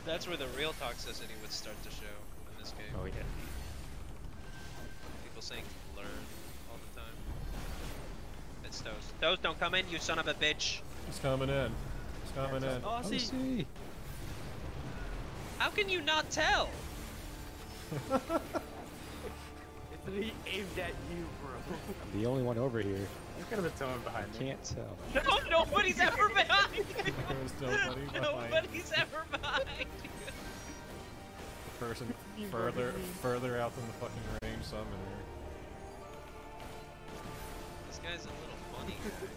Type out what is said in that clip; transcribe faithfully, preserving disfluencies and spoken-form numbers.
That's where the real toxicity would start to show in this game. Oh yeah. People saying learn all the time. It's Toast. Toast, don't come in, you son of a bitch! He's coming in. He's coming in. Oh, see. see. How can you not tell? It's he aimed at you, bro. I'm the only one over here. There could have been someone behind me. Can't tell. No, nobody's ever behind you! There's nobody behind. Nobody's ever behind you! The person further, further out than the fucking range summoner. This guy's a little funny guy.